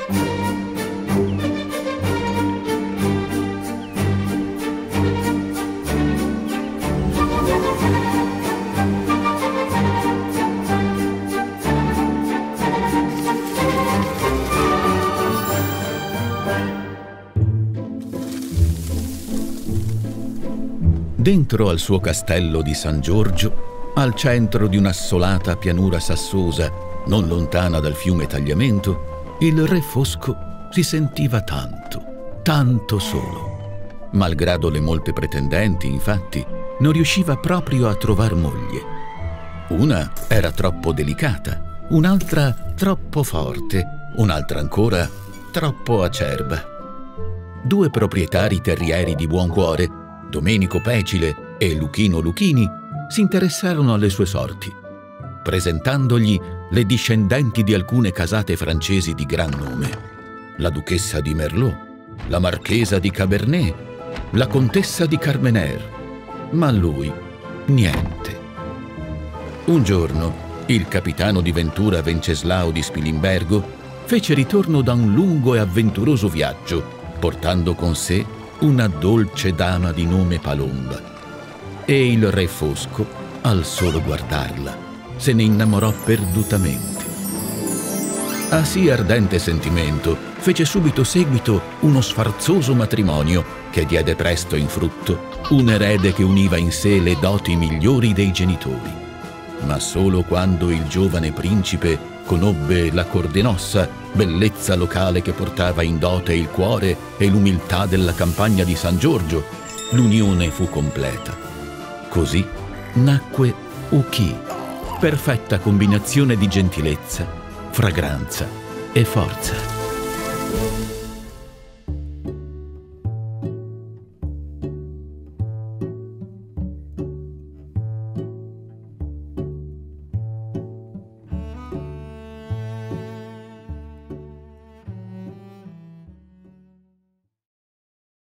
Dentro al suo castello di San Giorgio, al centro di un'assolata pianura sassosa, non lontana dal fiume Tagliamento, il re Fosco si sentiva tanto solo. Malgrado le molte pretendenti, infatti, non riusciva proprio a trovar moglie. Una era troppo delicata, un'altra troppo forte, un'altra ancora troppo acerba. 2 proprietari terrieri di buon cuore, Domenico Pecile e Luchino Luchini, si interessarono alle sue sorti, presentandogli le discendenti di alcune casate francesi di gran nome: la duchessa di Merlot, la marchesa di Cabernet, la contessa di Carmener. Ma lui, niente. Un giorno, il capitano di Ventura Venceslao di Spilimbergo fece ritorno da un lungo e avventuroso viaggio, portando con sé una dolce dama di nome Palomba. E il re Fosco, al solo guardarla, se ne innamorò perdutamente. A sì ardente sentimento fece subito seguito uno sfarzoso matrimonio che diede presto in frutto un erede che univa in sé le doti migliori dei genitori. Ma solo quando il giovane principe conobbe la Cordenossa, bellezza locale che portava in dote il cuore e l'umiltà della campagna di San Giorgio, l'unione fu completa. Così nacque Uki, perfetta combinazione di gentilezza, fragranza e forza.